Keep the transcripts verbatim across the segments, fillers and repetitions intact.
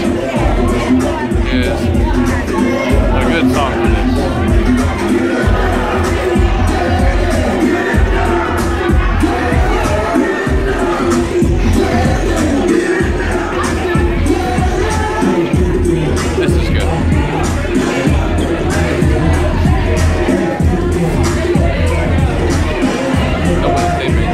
is a good song for this. This is good. The way they made it.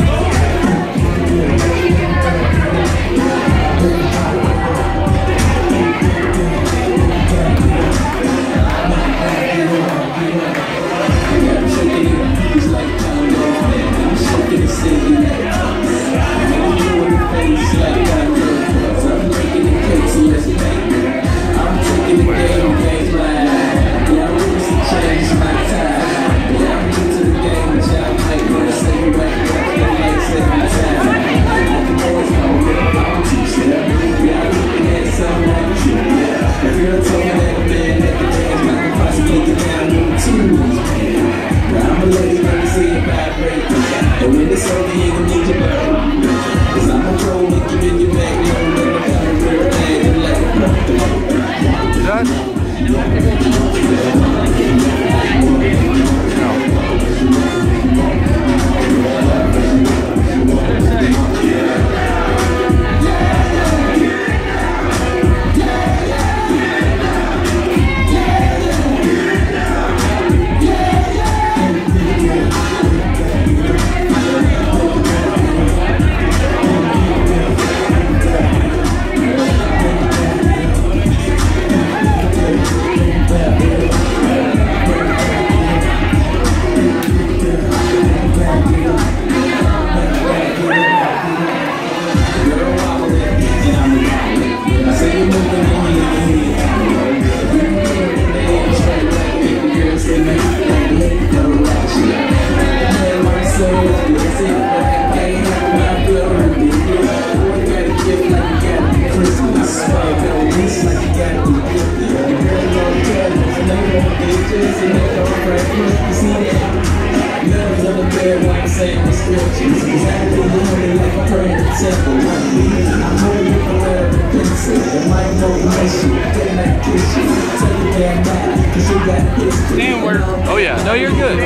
Oh yeah, no, you're good.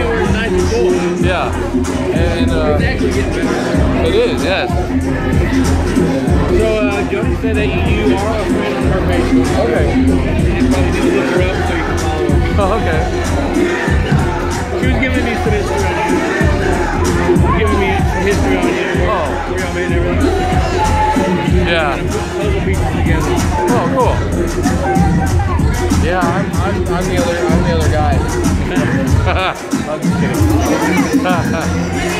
Yeah, and uh, it is, yes. So uh, Jody said that you are a friend of her Facebook. Okay. You probably need to look her up so you can follow her. Oh, okay. She was giving me some history on you. Giving me some history on you. Where, Oh. where y'all made everything. Yeah. Puzzle pieces together. Oh, cool. Yeah, I'm, I'm, I'm the other, I'm the other guy. I'm just kidding.